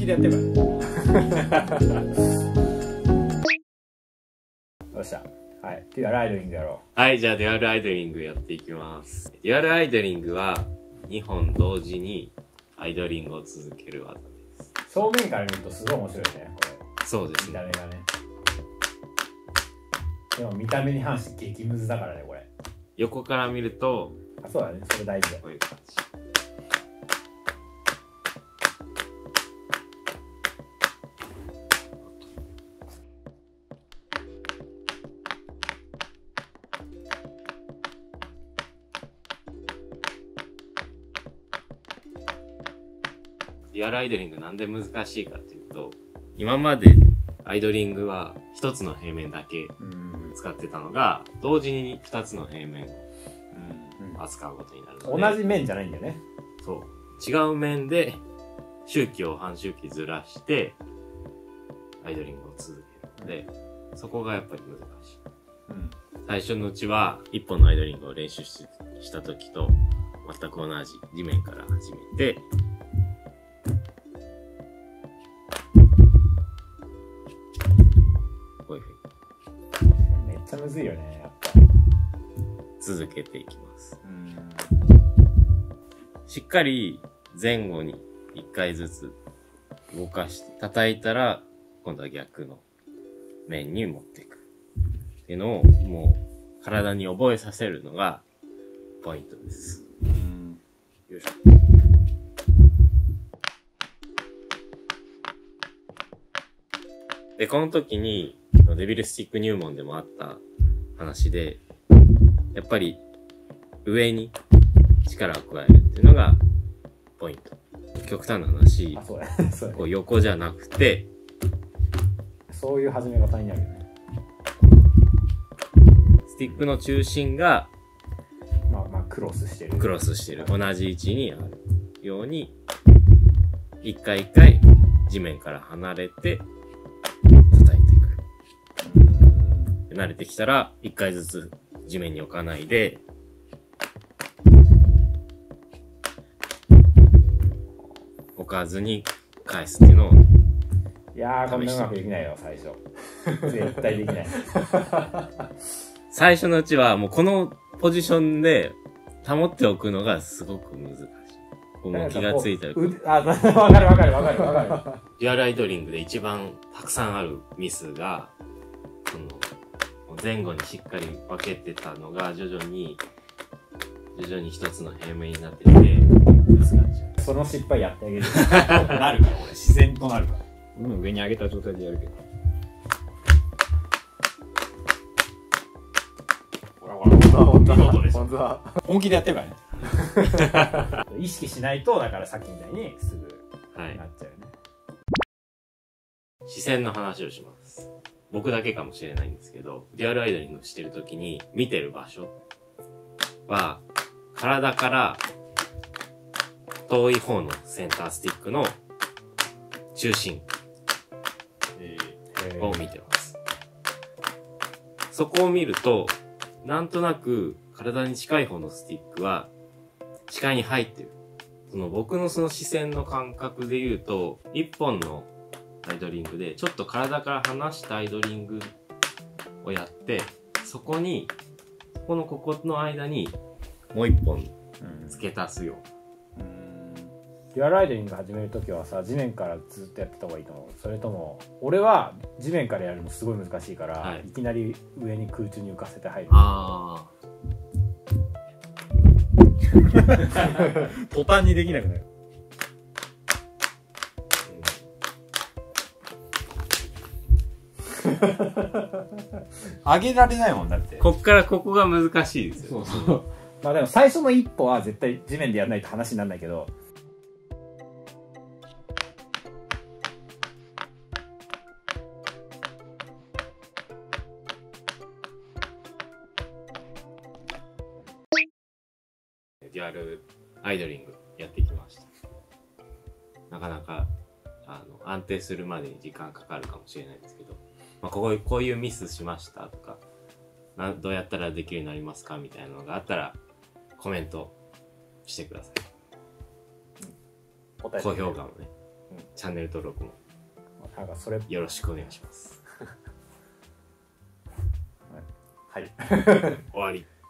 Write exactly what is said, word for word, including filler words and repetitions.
気でやってるからね。よっしゃ。はい。デュアルアイドリングやろう。はい、じゃあデュアルアイドリングやっていきます。デュアルアイドリングはにほん同時にアイドリングを続ける技です。 正面から見るとすごい面白いね、これ。 そうですね。 見た目がね。でも見た目に反して激ムズだからね、これ。 横から見ると、 あ、そうだね、それ大事だよ。 こういう感じ。デュアルアイドリングなんで難しいかっていうと、今までアイドリングは一つの平面だけ使ってたのが、同時に二つの平面を扱うことになるので、 同じ面じゃないんだよね。 そう。違う面で周期を半周期ずらしてアイドリングを続けるので、そこがやっぱり難しい。うん、最初のうちは一本のアイドリングを練習しした時と全く同じ地面から始めて、こういうふうにめっちゃむずいよね、やっぱ続けていきます。 うん、 しっかり前後に一回ずつ動かして叩いたら今度は逆の面に持っていくっていうのをもう体に覚えさせるのがポイントです。うん、よいしょ。で、この時にデビルスティック入門でもあった話で、やっぱり上に力を加えるっていうのがポイント。極端な話、 あ、そうだね、そうだね、 こう横じゃなくて、 そういう始め方になるよね。 スティックの中心がまあまあクロスしてる。 クロスしてる。同じ位置にあるように、一回一回地面から離れて叩いていく。慣れてきたら一回ずつ地面に置かないで、置かずに返すっていうのを。 いやー、こんなうまくできないよ、最初。絶対できない。 最初のうちはもうこのポジションで保っておくのがすごく難しい。こうもう気がついたら。 あ、わかるわかるわかるわかる。 デュアルアイドリングで一番たくさんあるミスが、その前後にしっかり分けてたのが徐々に、徐々に一つの平面になってて、ミスがっちゃう。 その失敗やってあげる。なるから、俺。自然となるから。うん、上に上げた状態でやるけど。ほらほら、本当だ。本当だ。本気でやってるからね。意識しないと、だからさっきみたいにすぐなっちゃうよね。 はい、視線の話をします。僕だけかもしれないんですけど、デュアルアイドリングしてるときに見てる場所は、体から遠い方のセンタースティックの中心を見てます。そこを見ると、なんとなく体に近い方のスティックは視界に入ってる。その僕のその視線の感覚で言うと、一本のアイドリングでちょっと体から離したアイドリングをやって、そこに、ここのここの間にもう一本付け足すよ。 うん。デュアルアイドリング始めるときはさ、地面からずっとやってた方がいいと思う。それとも、俺は地面からやるのすごい難しいから、はい、いきなり上に空中に浮かせて入る。ああ。途端にできなくなる。上げられないもんだって。 こっからここが難しいですよ。 そうそう。まあでも最初の一歩は絶対地面でやらないと話にならないけど。 デュアルアイドリングやってきました。なかなかあの安定するまでに時間かかるかもしれないですけど、まあ、こここういうミスしましたとか、などうやったらできるようになりますかみたいなのがあったらコメントしてください。高評価もねチャンネル登録もなんかそれよろしくお願いします。 はい終わり。